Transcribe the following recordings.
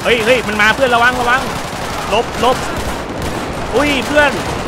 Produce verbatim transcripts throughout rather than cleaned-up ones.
เฮ้ยเฮ้ยมันมาเพื่อนระวังระวังลบลบอุ้ยเพื่อน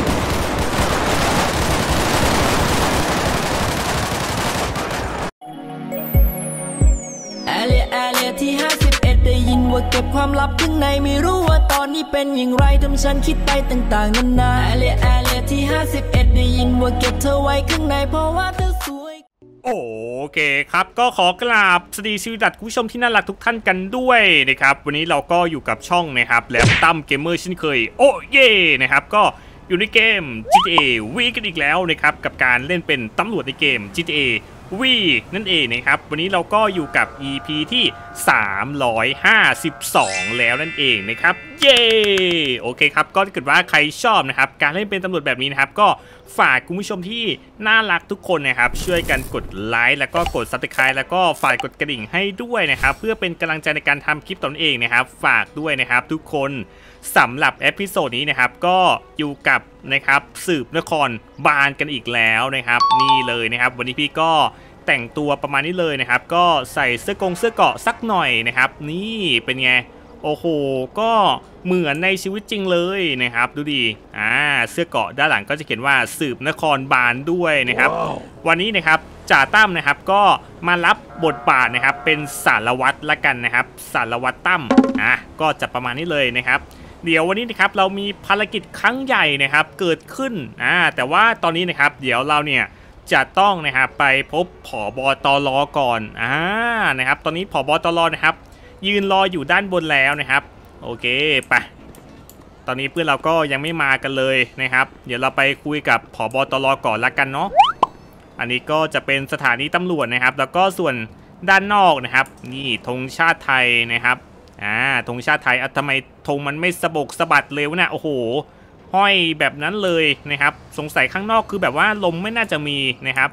แอเรียแอเรียที่ห้าสิบเอ็ดได้ยินว่าเก็บความลับข้างในไม่รู้ว่าตอนนี้เป็นอย่างไรทำฉันคิดไปต่างๆนานาแอเรียแอเรียที่ห้าสิบเอ็ดได้ยินว่าเก็บเธอไว้ข้างในเพราะว่าเธอสวยโอเคครับก็ขอกราบสวัสดีสวัสดีคุณผู้ชมที่น่ารักทุกท่านกันด้วยนะครับวันนี้เราก็อยู่กับช่องนะครับแหลมตั้มเกมเมอร์เช่นเคยโอ้เย่นะครับก็อยู่ในเกม จี ที เอ วีกันอีกแล้วนะครับกับการเล่นเป็นตำรวจในเกม จี ที เอ วีนั่นเองนะครับวันนี้เราก็อยู่กับ อี พี ที่สามร้อยห้าสิบสองแล้วนั่นเองนะครับเย้โอเคครับก็ถ้าเกิดว่าใครชอบนะครับการเล่นเป็นตำรวจแบบนี้นะครับก็ฝากคุณผู้ชมที่น่ารักทุกคนนะครับช่วยกันกดไลค์แล้วก็กด ซับสไครบ์ แล้วก็ฝากกดกระดิ่งให้ด้วยนะครับเพื่อเป็นกำลังใจในการทำคลิปตนเองนะครับฝากด้วยนะครับทุกคนสำหรับเอพิโซดนี้นะครับก็อยู่กับนะครับสืบนครบาลกันอีกแล้วนะครับนี่เลยนะครับวันนี้พี่ก็แต่งตัวประมาณนี้เลยนะครับก็ใส่เสื้อกงเสื้อเกราะสักหน่อยนะครับนี่เป็นไงโอ้โหก็เหมือนในชีวิตจริงเลยนะครับดูดีอ่าเสื้อเกราะด้านหลังก็จะเขียนว่าสืบนครบาลด้วยนะครับ wow. วันนี้นะครับจ่าตั้มนะครับก็มารับบทบาทนะครับเป็นสารวัตรละกันนะครับสารวัตรตั้มอ่ะก็จะประมาณนี้เลยนะครับเดี๋ยววันนี้นะครับเรามีภารกิจครั้งใหญ่นะครับเกิดขึ้นอ่าแต่ว่าตอนนี้นะครับเดี๋ยวเราเนี่ยจะต้องนะครับไปพบผบ.ตร.ก่อนอ่านะครับตอนนี้ผบ.ตร.นะครับยืนรออยู่ด้านบนแล้วนะครับโอเคไปตอนนี้เพื่อนเราก็ยังไม่มากันเลยนะครับเดี๋ยวเราไปคุยกับผบ.ตร.ก่อนละกันเนาะอันนี้ก็จะเป็นสถานีตำรวจนะครับแล้วก็ส่วนด้านนอกนะครับนี่ธงชาติไทยนะครับอ่าธงชาติไทยอ่ะทำไมธงมันไม่สะบกสะบัดเร็วนะโอ้โหห้อยแบบนั้นเลยนะครับสงสัยข้างนอกคือแบบว่าลมไม่น่าจะมีนะครับ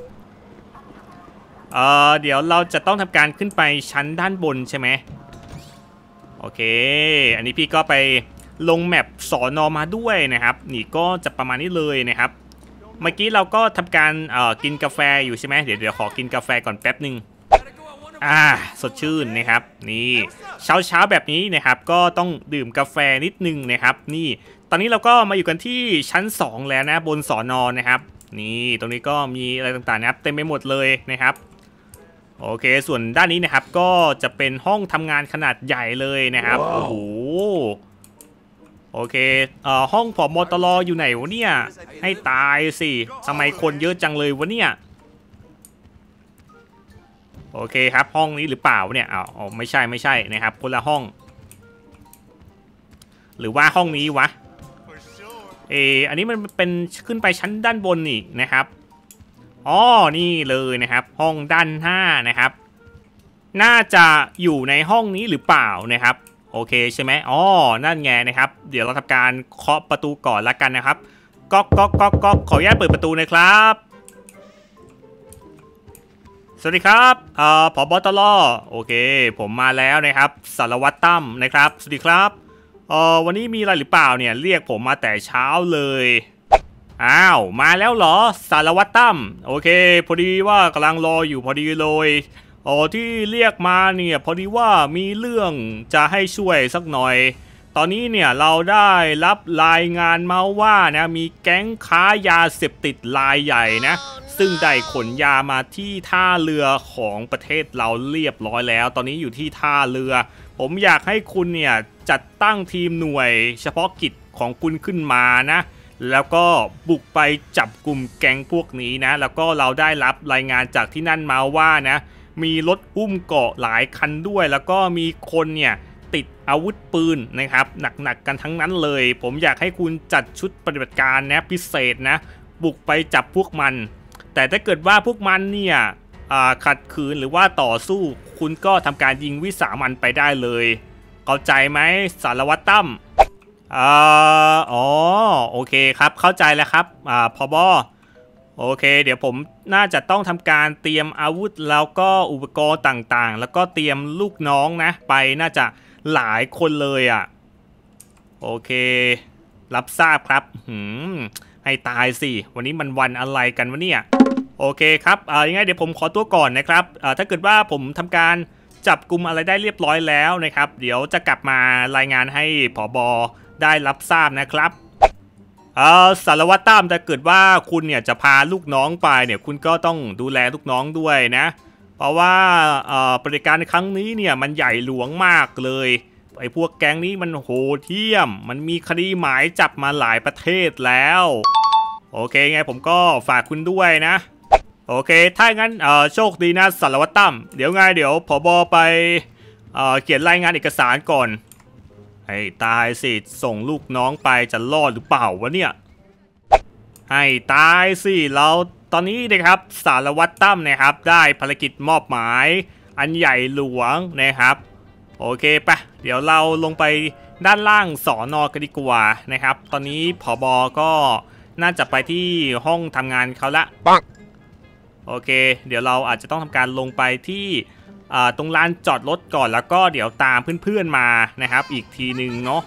เอ่อเดี๋ยวเราจะต้องทำการขึ้นไปชั้นด้านบนใช่ไหมโอเคอันนี้พี่ก็ไปลงแมปสอนอมาด้วยนะครับนี่ก็จะประมาณนี้เลยนะครับเมื่อกี้เราก็ทำการเอ่อกินกาแฟอยู่ใช่ไหมเดี๋ยวเดี๋ยวขอกินกาแฟก่อนแป๊บหนึ่งอ่าสดชื่นนะครับนี่เช้าเช้าแบบนี้นะครับก็ต้องดื่มกาแฟนิดนึงนะครับนี่ตอนนี้เราก็มาอยู่กันที่ชั้นสองแล้วนะบนสอนอนะครับนี่ตรงนี้ก็มีอะไรต่างๆนะครับเต็มไปหมดเลยนะครับโอเคส่วนด้านนี้นะครับก็จะเป็นห้องทำงานขนาดใหญ่เลยนะครับ wow. โอ้โหโอเคเอ่อห้องผบ.ตร.อยู่ไหนวะเนี่ยให้ตายสิทำไมคนเยอะจังเลยวะเนี่ยโอเคครับห้องนี้หรือเปล่าเนี่ยอ้าวไม่ใช่ไม่ใช่นะครับคนละห้องหรือว่าห้องนี้วะเอออันนี้มันเป็นขึ้นไปชั้นด้านบนนี่นะครับอ๋อนี่เลยนะครับห้องด้านหน้านะครับน่าจะอยู่ในห้องนี้หรือเปล่านะครับโอเคใช่ไหมอ๋อนั่นไงนะครับเดี๋ยวเราทำการเคาะประตูก่อนละกันนะครับก๊อกก๊อกก๊อกก๊อกขออนุญาตเปิดประตูหน่อยครับสวัสดีครับเอ่อผบ.ตร.โอเคผมมาแล้วนะครับสารวัตรตั้มนะครับสวัสดีครับเอ่อวันนี้มีอะไรหรือเปล่าเนี่ยเรียกผมมาแต่เช้าเลยอ้าวมาแล้วเหรอสารวัตรตั้มโอเคพอดีว่ากำลังรออยู่พอดีเลยอ๋อที่เรียกมาเนี่ยพอดีว่ามีเรื่องจะให้ช่วยสักหน่อยตอนนี้เนี่ยเราได้รับรายงานมาว่านะมีแก๊งค้ายาเสพติดรายใหญ่นะซึ่งได้ขนยามาที่ท่าเรือของประเทศเราเรียบร้อยแล้วตอนนี้อยู่ที่ท่าเรือผมอยากให้คุณเนี่ยจัดตั้งทีมหน่วยเฉพาะกิจของคุณขึ้นมานะแล้วก็บุกไปจับกลุ่มแก๊งพวกนี้นะแล้วก็เราได้รับรายงานจากที่นั่นมาว่านะมีรถอุ้มเกาะหลายคันด้วยแล้วก็มีคนเนี่ยติดอาวุธปืนนะครับหนักๆกันทั้งนั้นเลยผมอยากให้คุณจัดชุดปฏิบัติการนะพิเศษนะบุกไปจับพวกมันแต่ถ้าเกิดว่าพวกมันเนี่ยขัดขืนหรือว่าต่อสู้คุณก็ทำการยิงวิสามันไปได้เลยเข้าใจไหมสารวัตรตั้มอ่าอ๋อโอเคครับเข้าใจแล้วครับอ่าผบ.โอเคเดี๋ยวผมน่าจะต้องทำการเตรียมอาวุธแล้วก็อุปกรณ์ต่างๆแล้วก็เตรียมลูกน้องนะไปน่าจะหลายคนเลยอ่ะโอเครับทราบครับหืมให้ตายสิวันนี้มันวันอะไรกันวะเนี่ยโอเคครับอ่ายังไงเดี๋ยวผมขอตัวก่อนนะครับอ่าถ้าเกิดว่าผมทำการจับกลุ่มอะไรได้เรียบร้อยแล้วนะครับเดี๋ยวจะกลับมารายงานให้ผบ.ได้รับทราบนะครับเออสารวัตรตั้มถ้าเกิดว่าคุณเนี่ยจะพาลูกน้องไปเนี่ยคุณก็ต้องดูแลลูกน้องด้วยนะเพราะว่าเอ่อปฏิการในครั้งนี้เนี่ยมันใหญ่หลวงมากเลยไอ้พวกแก๊งนี้มันโหดเหี้ยมมันมีคดีหมายจับมาหลายประเทศแล้วโอเคไงผมก็ฝากคุณด้วยนะโอเคถ้างั้นเอ่อโชคดีนะสารวัตรตั้มเดี๋ยวไงเดี๋ยวผบ.ไปเอ่อเขียนรายงานเอกสารก่อนให้ตายสิส่งลูกน้องไปจะรอดหรือเปล่าวะเนี่ยให้ตายสิเราตอนนี้นะครับสารวัตรตั้มนะครับได้ภารกิจมอบหมายอันใหญ่หลวงนะครับโอเคปะเดี๋ยวเราลงไปด้านล่างสอนอกันดีกว่านะครับตอนนี้ผบ.ก็น่าจะไปที่ห้องทำงานเขาละปังโอเคเดี๋ยวเราอาจจะต้องทำการลงไปที่ตรงลานจอดรถก่อนแล้วก็เดี๋ยวตามเพื่อนๆมานะครับอีกทีหนึ่งเนาะ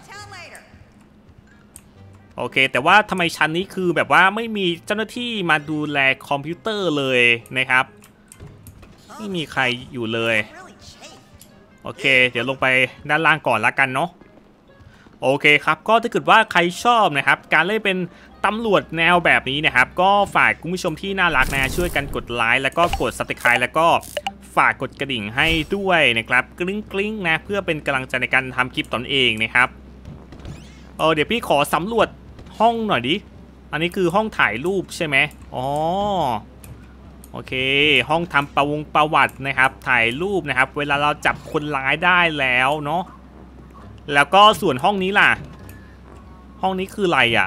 โอเคแต่ว่าทำไมชั้นนี้คือแบบว่าไม่มีเจ้าหน้าที่มาดูแลคอมพิวเตอร์เลยนะครับไม่มีใครอยู่เลยโอเคเดี๋ยวลงไปด้านล่างก่อนละกันเนาะโอเคครับก็ถ้าเกิดว่าใครชอบนะครับการเล่นเป็นตำรวจแนวแบบนี้นะครับก็ฝากคุณผู้ชมที่น่ารักนะช่วยกันกดไลค์แล้วก็กด ซับสไครบ์ แล้วก็ฝากกดกระดิ่งให้ด้วยนะครับกริ๊งกริ๊งนะเพื่อเป็นกำลังใจในการทำคลิปตนเองนะครับเออเดี๋ยวพี่ขอสำรวจห้องหน่อยดิอันนี้คือห้องถ่ายรูปใช่ไหมอ๋อโอเคห้องทำประวงประวัตินะครับถ่ายรูปนะครับเวลาเราจับคนร้ายได้แล้วเนาะแล้วก็ส่วนห้องนี้ล่ะห้องนี้คืออะไรอ่ะ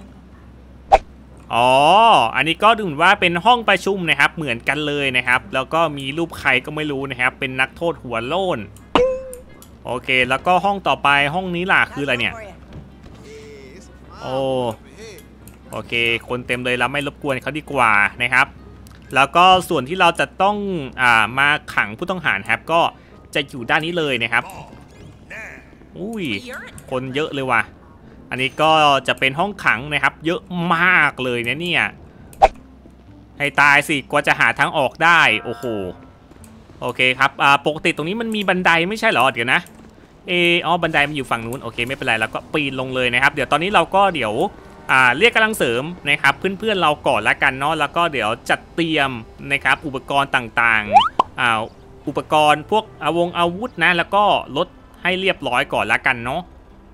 อ๋ออันนี้ก็ดูเหมือนว่าเป็นห้องประชุมนะครับเหมือนกันเลยนะครับแล้วก็มีรูปใครก็ไม่รู้นะครับเป็นนักโทษหัวโล้นโอเคแล้วก็ห้องต่อไปห้องนี้ล่ะคืออะไรเนี่ยโอ้โอเคคนเต็มเลยเราไม่รบกวนเขาดีกว่านะครับแล้วก็ส่วนที่เราจะต้องอ่ามาขังผู้ต้องหาครับก็จะอยู่ด้านนี้เลยนะครับอุ้ยคนเยอะเลยว่ะอันนี้ก็จะเป็นห้องขังนะครับเยอะมากเลยนะเนี่ยให้ตายสิกว่าจะหาทางออกได้โอ้โหโอเคครับอ่าปกติตรงนี้มันมีบันไดไม่ใช่เหรอเดี๋ยวนะเอออ๋อบันไดมันอยู่ฝั่งนู้นโอเคไม่เป็นไรแล้วก็ปีนลงเลยนะครับเดี๋ยวตอนนี้เราก็เดี๋ยวอ่าเรียกกำลังเสริมนะครับเพื่อนๆเราก่อนละกันเนาะแล้วก็เดี๋ยวจัดเตรียมนะครับอุปกรณ์ต่างๆอ่าอุปกรณ์พวกอาวงอาวุธนะแล้วก็ลดให้เรียบร้อยก่อนละกันเนาะ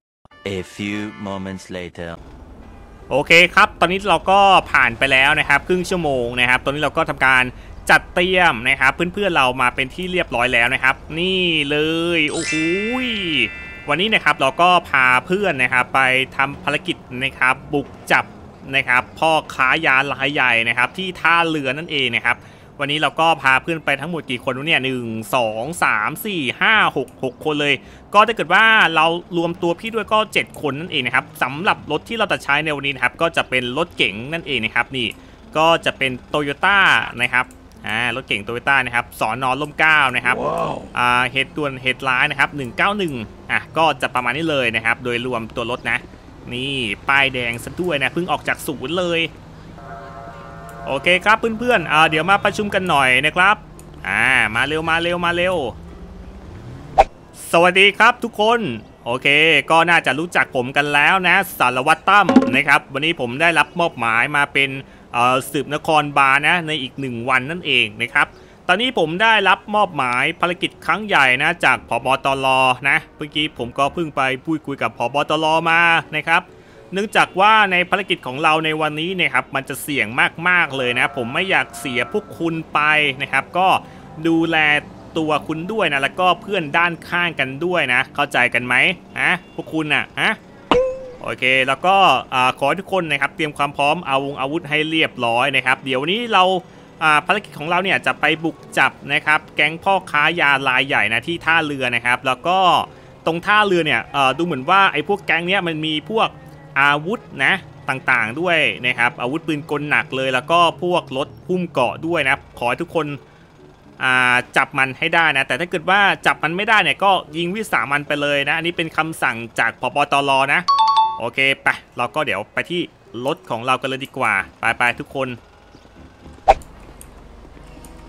A few moments later โอเคครับตอนนี้เราก็ผ่านไปแล้วนะครับครึ่งชั่วโมงนะครับตอนนี้เราก็ทำการจัดเตรียมนะครับเพื่อนๆเรามาเป็นที่เรียบร้อยแล้วนะครับนี่เลยโอ้โหวันนี้นะครับเราก็พาเพื่อนนะครับไปทำภารกิจนะครับบุกจับนะครับพ่อค้ายารายใหญ่นะครับที่ท่าเรือนั่นเองนะครับวันนี้เราก็พาเพื่อนไปทั้งหมดกี่คนเนี่ยหนึ่งสองสามสี่ห้าหกหกคนเลยก็ถ้าเกิดว่าเรารวมตัวพี่ด้วยก็เจ็ดคนนั่นเองนะครับสำหรับรถที่เราจะใช้ในวันนี้นะครับก็จะเป็นรถเก๋งนั่นเองนะครับนี่ก็จะเป็นโตโยต้านะครับอ่ารถเก๋งโตโยต้านะครับสอนอร่มเกล้านะครับ wow. อ่าเฮดตัวเฮดไลน์นะครับหนึ่งเก้าหนึ่งอ่ะก็จะประมาณนี้เลยนะครับโดยรวมตัวรถนะนี่ป้ายแดงซะด้วยนะเพิ่งออกจากศูนย์เลยโอเคครับเพื่อนๆอ่าเดี๋ยวมาประชุมกันหน่อยนะครับอ่ามาเร็วมาเร็วมาเร็วสวัสดีครับทุกคนโอเคก็น่าจะรู้จักผมกันแล้วนะสารวัตรตั้มนะครับวันนี้ผมได้รับมอบหมายมาเป็นสืบนครบาลนะในอีกหนึ่งวันนั่นเองนะครับตอนนี้ผมได้รับมอบหมายภารกิจครั้งใหญ่นะจากผบ.ตร.นะเมื่อกี้ผมก็เพิ่งไปพูดคุยกับผบ.ตร.มานะครับเนื่องจากว่าในภารกิจของเราในวันนี้นะครับมันจะเสี่ยงมากๆเลยนะผมไม่อยากเสียพวกคุณไปนะครับก็ดูแลตัวคุณด้วยนะแล้วก็เพื่อนด้านข้างกันด้วยนะเข้าใจกันไหมฮะพวกคุณน่ะฮะโอเคแล้วก็ขอให้ทุกคนนะครับเตรียมความพร้อมเอาอาวุธให้เรียบร้อยนะครับเดี๋ยววันนี้เราภารกิจของเราเนี่ยจะไปบุกจับนะครับแก๊งพ่อค้ายารายใหญ่นะที่ท่าเรือนะครับแล้วก็ตรงท่าเรือเนี่ยดูเหมือนว่าไอ้พวกแก๊งเนี้ยมันมีพวกอาวุธนะต่างๆด้วยนะครับอาวุธปืนกลหนักเลยแล้วก็พวกรถหุ้มเกาะด้วยนะขอให้ทุกคนจับมันให้ได้นะแต่ถ้าเกิดว่าจับมันไม่ได้เนี่ยก็ยิงวิสามันไปเลยนะอันนี้เป็นคำสั่งจากผบ.ตร.นะโอเคไปเราก็เดี๋ยวไปที่รถของเรากันเลยดีกว่าไปๆทุกคน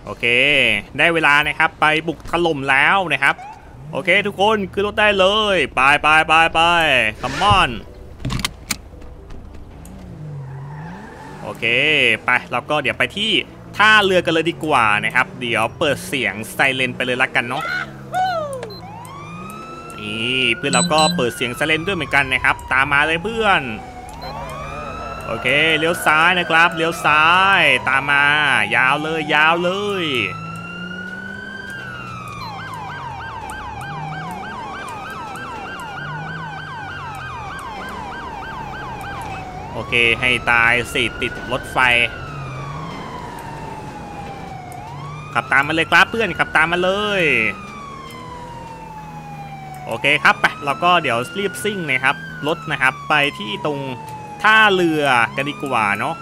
โอเคได้เวลานะครับไปบุกถล่มแล้วนะครับโอเคทุกคนขึ้นรถได้เลยไปไปไปไปคัมมอนโอเคไปเราก็เดี๋ยวไปที่ท่าเรือกันเลยดีกว่านะครับเดี๋ยวเปิดเสียงไซเรนไปเลยละกันเนาะนี่เพื่อนเราก็เปิดเสียงไซเรนด้วยเหมือนกันนะครับตามมาเลยเพื่อนโอเคเลี้ยวซ้ายนะครับเลี้ยวซ้ายตามมายาวเลยยาวเลยโอเคให้ตายสิติดรถไฟขับตามมาเลยครับเพื่อนขับตามมาเลยโอเคครับไปเราก็เดี๋ยวรีบซิ่งนะครับรถนะครับไปที่ตรงท่าเรือกันดีกว่าเนาะ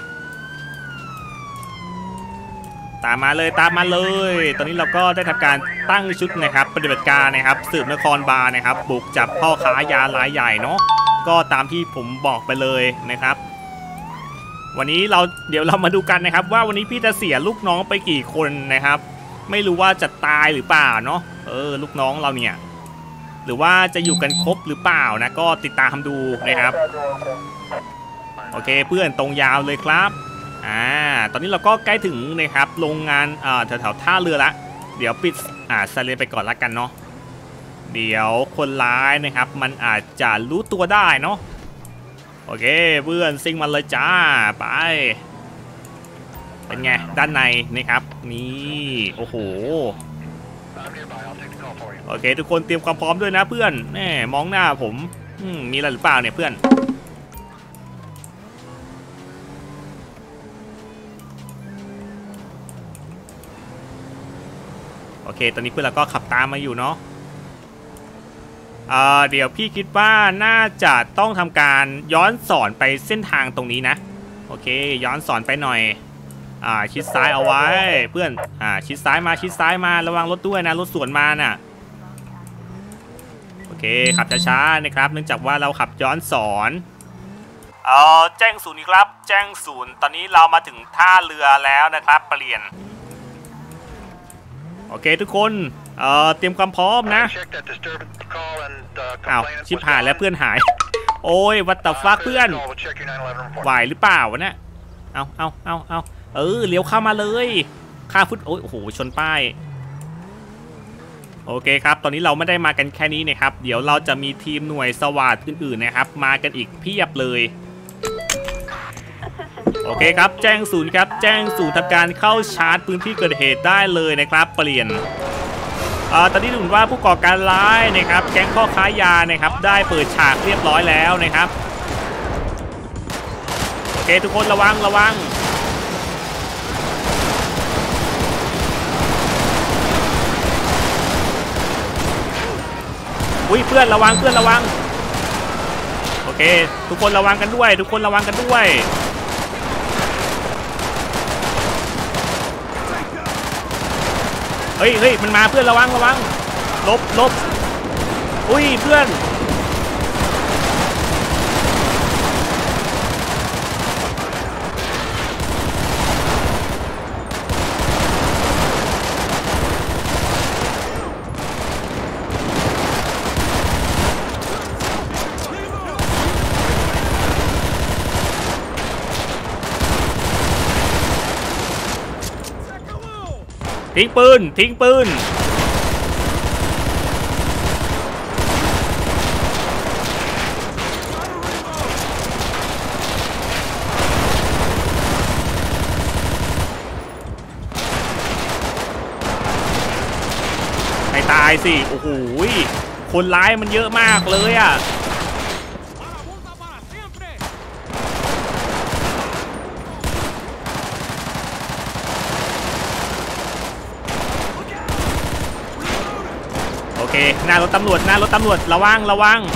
ตามมาเลยตามมาเลยตอนนี้เราก็ได้ทำการตั้งชุดนะครับปฏิบัติการนะครับสืบนครบาลนะครับบุกจับพ่อค้ายารายใหญ่เนาะก็ตามที่ผมบอกไปเลยนะครับวันนี้เราเดี๋ยวเรามาดูกันนะครับว่าวันนี้พี่จะเสียลูกน้องไปกี่คนนะครับไม่รู้ว่าจะตายหรือเปล่าเนาะเออลูกน้องเราเนี่ยหรือว่าจะอยู่กันครบหรือเปล่านะก็ติดตามดูนะครับโอเคเพื่อนตรงยาวเลยครับอ่าตอนนี้เราก็ใกล้ถึงนะครับโรงงานอ่าแถวๆท่าเรือละเดี๋ยวปิดอ่าไซเรนไปก่อนละกันเนาะเดี๋ยวคนร้ายนะครับมันอาจจะรู้ตัวได้เนาะโอเคเพื่อนซิ่งมันเลยจ้าไปเป็นไงด้านในนะครับนี่โอ้โหโอเคทุกคนเตรียมความพร้อมด้วยนะเพื่อนแน่มองหน้าผมมีอะไรหรือเปล่าเนี่ยเพื่อนโอเคตอนนี้เพื่อนเราก็ขับตามมาอยู่เนาะเอ่อเดี๋ยวพี่คิดว่าน่าจะต้องทำการย้อนสอนไปเส้นทางตรงนี้นะโอเคย้อนสอนไปหน่อยอ่าชิดซ้ายเอาไว้เพื่อนอ่าชิดซ้ายมาชิดซ้ายมาระวังรถด้วยนะรถสวนมาน่ะโอเคขับช้าๆนะครับเนื่องจากว่าเราขับย้อนสอนเอ่อแจ้งศูนย์ครับแจ้งศูนย์ตอนนี้เรามาถึงท่าเรือแล้วนะครับเปลี่ยนโอเคทุกคนเอ่อเตรียมความพร้อมนะอ้าวชิบหายแล้วเพื่อนหายโอ้ยวัตถุฟ้าเพื่อนไหวหรือเปล่าวะเนี่ยเอาเอาเอาเอาเออเลี้ยวเข้ามาเลยค่าฟุตโอ้โหชนป้ายโอเคครับตอนนี้เราไม่ได้มากันแค่นี้นะครับเดี๋ยวเราจะมีทีมหน่วยสวัสดิ์อื่นๆนะครับมากันอีกเพียบเลยโอเคครับแจ้งศูนย์ครับแจ้งศูนย์ทำการเข้าชาร์จพื้นที่เกิดเหตุได้เลยนะครับเปลี่ยนอ่าตอนนี้ถือว่าผู้ก่อการร้ายนะครับแก๊งพ่อค้ายานะครับได้เปิดฉากเรียบร้อยแล้วนะครับโอเคทุกคนระวังระวังอุ้ยเพื่อนระวังเพื่อนระวังโอเคทุกคนระวังกันด้วยทุกคนระวังกันด้วยเฮ้ยเฮ้ยมันมาเพื่อนระวังระวังลบลบอุ้ยเพื่อนทิ้งปืนทิ้งปืนให้ตายสิโอ้โหคนร้ายมันเยอะมากเลยอ่ะโอเคหน้ารถตำรวจหน้ารถตำรวจระวังระวัง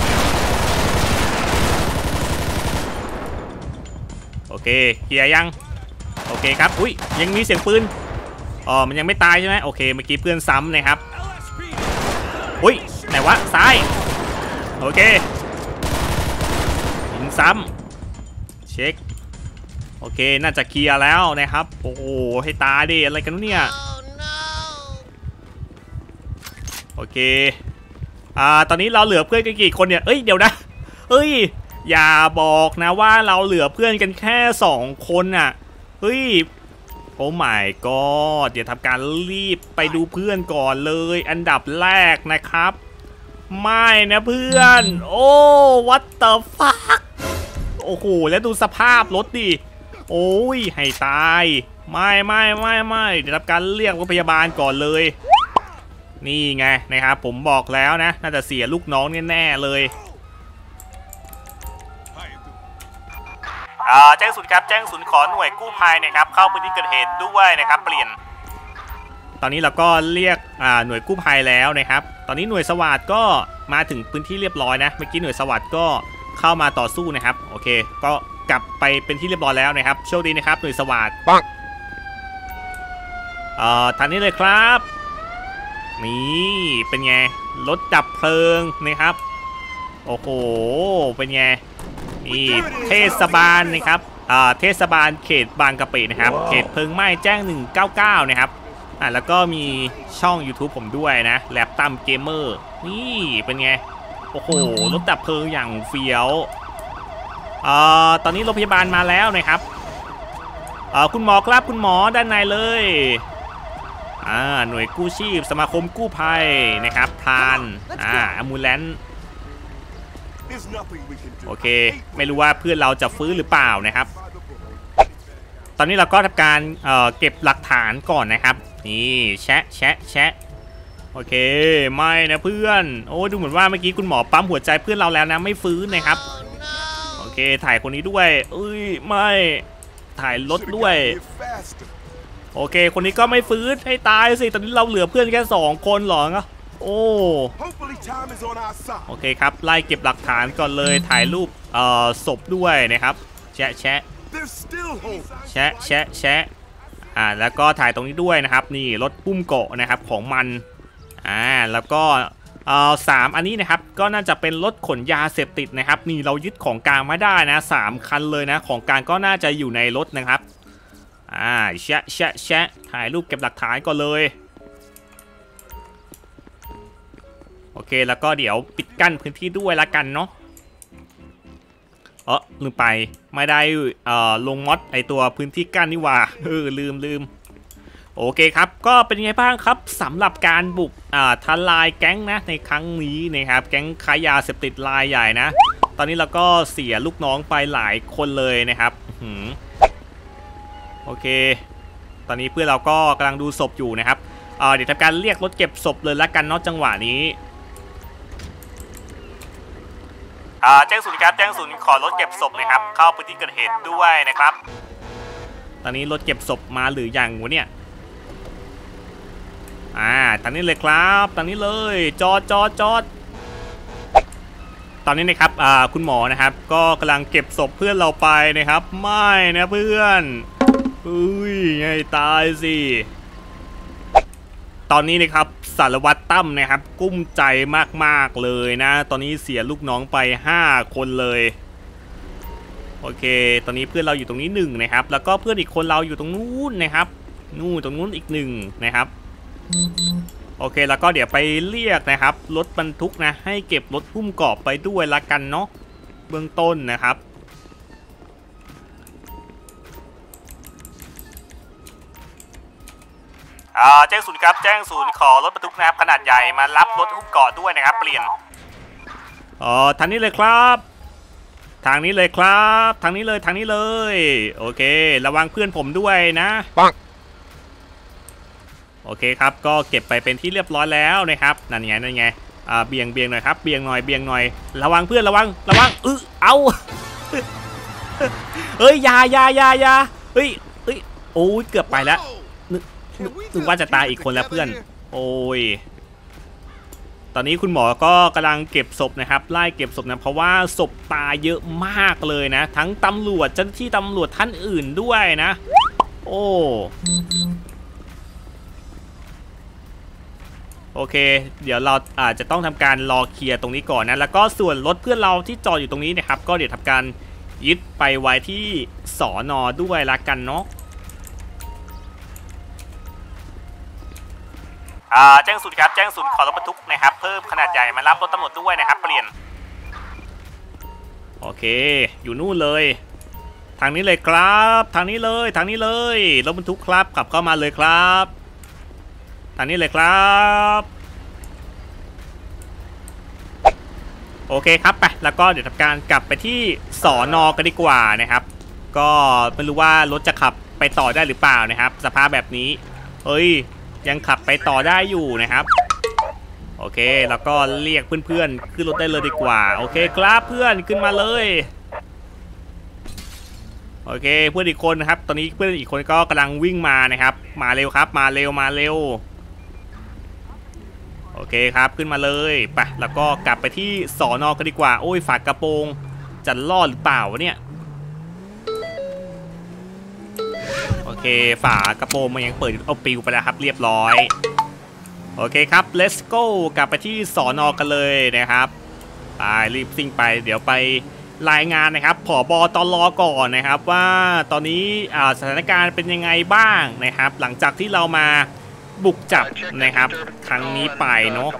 โอเคเคลียร์ยังโอเคครับอุ้ยยังมีเสียงปืนอ๋อมันยังไม่ตายใช่ไหมโอเคเมื่อกี้เพื่อนซ้ำนะครับอุ้ยไหนวะซ้ายโอเคยิงซ้ำเช็คโโอเคน่าจะเคลียร์แล้วนะครับโอ้โหให้ตายดิอะไรกันเนี่ยโอเคอ่าตอนนี้เราเหลือเพื่อนกันกี่คนเนี่ยเอ้ยเดี๋ยวนะเอ้ยอย่าบอกนะว่าเราเหลือเพื่อนกันแค่สองคนอ่ะเฮ้ยโอ้ my god เดี๋ยวทำการรีบไปดูเพื่อนก่อนเลยอันดับแรกนะครับไม่นะเพื่อนโอ้ what the fuck โอ้โหแล้วดูสภาพรถดิโอ้ยให้ตายไม่ไม่ไม่ไม่เดี๋ยวทำการเรียกรถพยาบาลก่อนเลยนี่ไงนะครับผมบอกแล้วนะน่าจะเสียลูกน้องแน่ๆเลยอ่าแจ้งศูนย์ครับแจ้งศูนย์ขอหน่วยกู้ภัยนะครับเข้าพื้นที่เกิดเหตุด้วยนะครับเปลี่ยนตอนนี้เราก็เรียกอ่าหน่วยกู้ภัยแล้วนะครับตอนนี้หน่วยสวัสดิ์ก็มาถึงพื้นที่เรียบร้อยนะเมื่อกี้หน่วยสวัสดิ์ก็เข้ามาต่อสู้นะครับโอเคก็กลับไปเป็นที่เรียบร้อยแล้วนะครับโชคดีนะครับหน่วยสวัสดิ์ปังเอ่อทางนี้เลยครับนี่เป็นไงรถดับเพลิงนะครับโอ้โหเป็นไงนี่เทศบาลนะครับอ่าเทศบาลเขตบางกะปินะครับเขตเพลิงไหม้แจ้งหนึ่งเก้าเก้านะครับอ่าแล้วก็มีช่อง ยูทูบ ผมด้วยนะแล็ปตัมเกมเมอร์นี่เป็นไงโอ้โหรถดับเพลิงอย่างเฟี้ยวอ่าตอนนี้โรงพยาบาลมาแล้วนะครับอ่าคุณหมอครับคุณหมอด้านในเลยอ่าหน่วยกู้ชีพสมาคมกู้ภัยนะครับพรานอ่าอัมบูแลนซ์โอเคไม่รู้ว่าเพื่อนเราจะฟื้นหรือเปล่านะครับตอนนี้เราก็ทำการเอ่อเก็บหลักฐานก่อนนะครับนี่แชะแชะแชะโอเคไม่นะเพื่อนโอ้ดูเหมือนว่าเมื่อกี้คุณหมอปั๊มหัวใจเพื่อนเราแล้วนะไม่ฟื้นนะครับโอเคถ่ายคนนี้ด้วยเอ้ยไม่ถ่ายรถด้วยโอเคคนนี้ก็ไม่ฟื้นให้ตายสิตอนนี้เราเหลือเพื่อนแค่สองคนหรอโอ้โอเคครับไล่เก็บหลักฐานก่อนเลยถ่ายรูปเอ่อศพด้วยนะครับแชะแชะแชะแชะแชะอ่าแล้วก็ถ่ายตรงนี้ด้วยนะครับนี่รถปุ้มเกาะนะครับของมันอ่าแล้วก็เอ่อสามอันนี้นะครับก็น่าจะเป็นรถขนยาเสพติดนะครับนี่เรายึดของกลางมาได้นะสามคันเลยนะของกลางก็น่าจะอยู่ในรถนะครับอ่าแชะแชะแชะถ่ายรูปเก็บหลักฐานก่อนเลยโอเคแล้วก็เดี๋ยวปิดกั้นพื้นที่ด้วยละกันเนาะเออลืมไปไม่ได้เอ่อลงมอดไอตัวพื้นที่กั้นนี่ว่าเออลืมลืมโอเคครับก็เป็นไงบ้างครับสำหรับการบุกอ่าทลายแก๊งนะในครั้งนี้นะครับแก๊งค้ายาเสพติดรายใหญ่นะตอนนี้เราก็เสียลูกน้องไปหลายคนเลยนะครับโอเคตอนนี้เพื่อนเราก็กำลังดูศพอยู่นะครับเอ่อเดี๋ยวทำการเรียกรถเก็บศพเลยละกันเนาะจังหวะนี้อ่าแจ้งศูนย์ครับแจ้งศูนย์ขอรถเก็บศพนะครับเข้าพื้นที่เกิดเหตุด้วยนะครับตอนนี้รถเก็บศพมาหรือยังวะเนี่ยอ่าทางนี้เลยครับทางนี้เลยจอดจอดจอดตอนนี้นะครับอ่าคุณหมอนะครับก็กำลังเก็บศพเพื่อนเราไปนะครับไม่นะเพื่อนอุ้ยไงตายสิตอนนี้นะครับสารวัตรตั้มนะครับกุ้มใจมากๆเลยนะตอนนี้เสียลูกน้องไปห้าคนเลยโอเคตอนนี้เพื่อนเราอยู่ตรงนี้หนึ่งนะครับแล้วก็เพื่อนอีกคนเราอยู่ตรงนู้นนะครับนู่นตรงนู้นอีกหนึ่งนะครับโอเคแล้วก็เดี๋ยวไปเรียกนะครับรถบรรทุกนะให้เก็บรถหุ้มเกาะไปด้วยละกันเนาะเบื้องต้นนะครับอ่าแจ้งศูนย์ครับแจ้งศูนย์ขอรถบรรทุกนะครับขนาดใหญ่มารับรถหุ้มเกาะด้วยนะครับเปลี่ยนอ๋อทางนี้เลยครับทางนี้เลยครับทางนี้เลยทางนี้เลยโอเคระวังเพื่อนผมด้วยนะปังโอเคครับก็เก็บไปเป็นที่เรียบร้อยแล้วนะครับนั่นไงนั่นไงอ่าเบี่ยงเบี่ยงหน่อยครับเบี่ยงหน่อยเบี่ยงหน่อยระวังเพื่อนระวังระวังเออเอาเฮ้ยยายายายาเฮ้ยเฮ้ยโอ้ยเกือบไปแล้วนึกว่าจะตายอีกคนแล้วเพื่อนโอ้ยตอนนี้คุณหมอก็กำลังเก็บศพนะครับไล่เก็บศพนะเพราะว่าศพตายเยอะมากเลยนะทั้งตำรวจเจ้าหน้าที่ตำรวจท่านอื่นด้วยนะโอ้โอเคเดี๋ยวเราอาจจะต้องทำการรอเคลียร์ตรงนี้ก่อนนะแล้วก็ส่วนรถเพื่อนเราที่จอดอยู่ตรงนี้นะครับก็เดี๋ยวทำการยึดไปไว้ที่สอนอด้วยละกันเนาะแจ้งศูนย์ครับแจ้งศูนย์ขอรถบรรทุกนะครับเพิ่มขนาดใหญ่มารับรถตำรวจด้วยนะครับเปลี่ยนโอเคอยู่นู่นเลยทางนี้เลยครับทางนี้เลยทางนี้เลยรถบรรทุกครับขับเข้ามาเลยครับทางนี้เลยครับโอเคครับไปแล้วก็เดี๋ยวทำการกลับไปที่สอนอกันดีกว่านะครับก็ไม่รู้ว่ารถจะขับไปต่อได้หรือเปล่านะครับสภาพแบบนี้เฮ้ยยังขับไปต่อได้อยู่นะครับโอเคแล้วก็เรียกเพื่อนๆขึ้นรถได้เลยดีกว่าโอเคครับเพื่อนขึ้นมาเลยโอเคเพื่อนอีกคนนะครับตอนนี้เพื่อนอีกคนก็กำลังวิ่งมานะครับมาเร็วครับมาเร็วมาเร็วโอเคครับขึ้นมาเลยไปแล้วก็กลับไปที่สอนอกันดีกว่าโอ้ยฝากระโปรงจะรอดหรือเปล่าวะเนี่ยโอเคฝากระโปรงมันยังเปิดเอาปิวไปแล้วครับเรียบร้อยโอเคครับ let's go กลับไปที่สอนอกันเลยนะครับไปรีบซิ่งไปเดี๋ยวไปรายงานนะครับผบตรก่อนนะครับว่าตอนนี้สถานการณ์เป็นยังไงบ้างนะครับหลังจากที่เรามาบุกจับนะครับครั้งนี้ไปเนาะ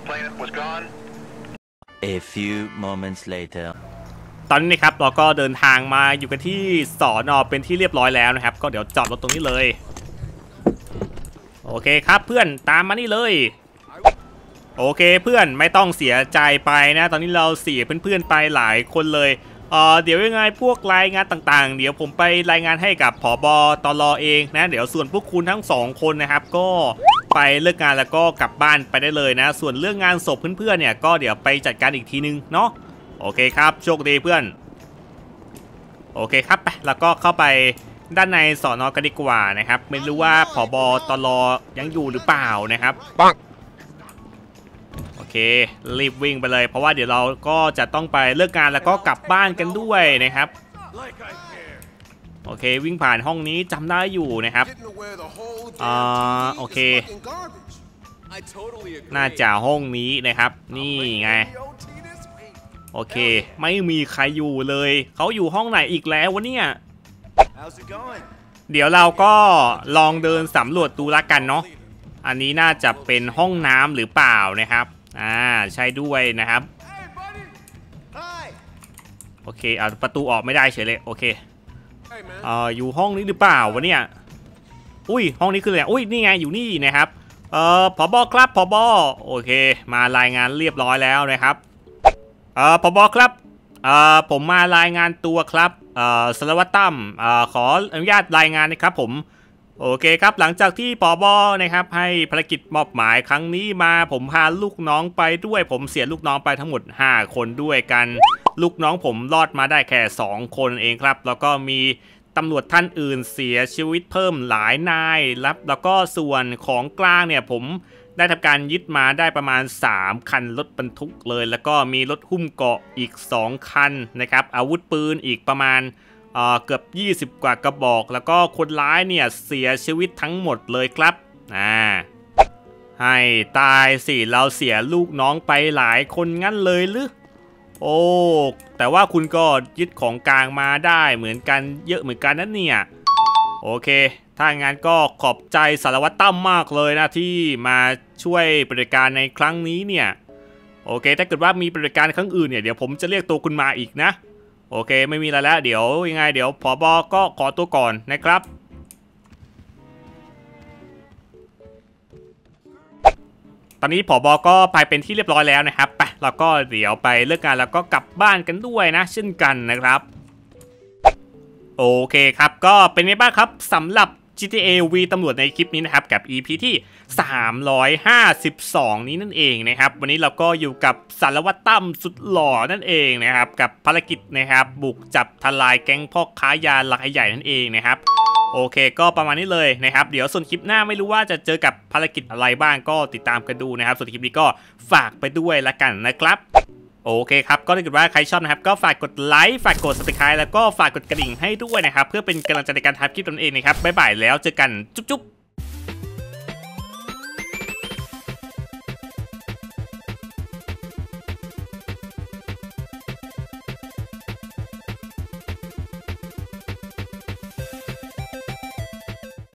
A few moments later ตอนนี้นะครับเราก็เดินทางมาอยู่กันที่สอนอเป็นที่เรียบร้อยแล้วนะครับก็เดี๋ยวจอดรถตรงนี้เลยโอเคครับเพื่อนตามมานี่เลยโอเคเพื่อนไม่ต้องเสียใจไปนะตอนนี้เราเสียเพื่อนๆไปหลายคนเลยเออเดี๋ยวยังไงพวกรายงานต่างๆเดี๋ยวผมไปรายงานให้กับผบตรเองนะเดี๋ยวส่วนพวกคุณทั้งสองคนนะครับก็ไปเลิกงานแล้วก็กลับบ้านไปได้เลยนะส่วนเรื่องงานศพเพื่อนๆเนี่ยก็เดี๋ยวไปจัดการอีกทีนึงเนาะโอเคครับโชคดีเพื่อนโอเคครับไปแล้วก็เข้าไปด้านในสอนอกันดีกว่านะครับไม่รู้ว่าผบตรยังอยู่หรือเปล่านะครับปังโอเครีบวิ่งไปเลยเพราะว่าเดี๋ยวเราก็จะต้องไปเลิกงานแล้วก็กลับบ้านกันด้วยนะครับโอเควิ่งผ่านห้องนี้จำได้อยู่นะครับอ่าโอเคน่าจะห้องนี้นะครับนี่ไงโอเคไม่มีใครอยู่เลยเขาอยู่ห้องไหนอีกแล้ววะเนี่ยเดี๋ยวเราก็ลองเดินสำรวจดูละกันเนาะอันนี้น่าจะเป็นห้องน้ำหรือเปล่านะครับอ่าใช่ด้วยนะครับโอเคเอาประตูออกไม่ได้เฉยเลยโอเคเอ่ออยู่ห้องนี้หรือเปล่าวะเนี่ยอุ้ยห้องนี้คืออะไรอุ้ยนี่ไงอยู่นี่นะครับเอ่อผบครับผบโอเคมารายงานเรียบร้อยแล้วนะครับเอ่อผบครับเอ่อผมมารายงานตัวครับเอ่อสารวัตรตั้มเอ่อขออนุญาตรายงานนะครับผมโอเคครับหลังจากที่ผบนะครับให้ภารกิจมอบหมายครั้งนี้มาผมพาลูกน้องไปด้วยผมเสียลูกน้องไปทั้งหมดห้าคนด้วยกันลูกน้องผมรอดมาได้แค่สองคนเองครับแล้วก็มีตำรวจท่านอื่นเสียชีวิตเพิ่มหลายนายแล้วแล้วก็ส่วนของกลางเนี่ยผมได้ทำการยึดมาได้ประมาณสามคันรถบรรทุกเลยแล้วก็มีรถหุ้มเกราะอีกสองคันนะครับอาวุธปืนอีกประมาณเอ่อเกือบยี่สิบกว่ากระบอกแล้วก็คนร้ายเนี่ยเสียชีวิตทั้งหมดเลยครับอ่าให้ตายสิเราเสียลูกน้องไปหลายคนงั้นเลยหรือโอ้แต่ว่าคุณก็ยึดของกลางมาได้เหมือนกันเยอะเหมือนกันนั่นเนี่ยโอเคถ้างั้นก็ขอบใจสารวัตรตั้มมากเลยนะที่มาช่วยบริการในครั้งนี้เนี่ยโอเคถ้าเกิดว่ามีบริการครั้งอื่นเนี่ยเดี๋ยวผมจะเรียกตัวคุณมาอีกนะโอเคไม่มีอะไรแล้วเดี๋ยวยังไงเดี๋ยวผบก็ขอตัวก่อนนะครับตอนนี้ผบก็ไปเป็นที่เรียบร้อยแล้วนะครับไปเราก็เดี๋ยวไปเลิกงานแล้วก็กลับบ้านกันด้วยนะเช่นกันนะครับโอเคครับก็เป็นไงบ้างครับสำหรับ จี ที เอ V ตำรวจในคลิปนี้นะครับกับ อี พี ที่สามร้อยห้าสิบสองนี้นั่นเองนะครับวันนี้เราก็อยู่กับสารวัตรตั้มสุดหล่อนั่นเองนะครับกับภารกิจนะครับบุกจับทลายแก๊งพ่อค้ายารายใหญ่นั่นเองนะครับโอเคก็ประมาณนี้เลยนะครับเดี๋ยวส่วนคลิปหน้าไม่รู้ว่าจะเจอกับภารกิจอะไรบ้างก็ติดตามกันดูนะครับส่วนคลิปนี้ก็ฝากไปด้วยละกันนะครับโอเคครับก็ถ้าเกิดว่าใครชอบนะครับก็ฝากกดไลค์ฝากกด ซับสไครบ์ แล้วก็ฝากกดกระดิ่งให้ด้วยนะครับเพื่อเป็นกำลังใจในการทำคลิปนั่นเองนะครับบ๊ายบายแล้วเจอกันจุ๊บ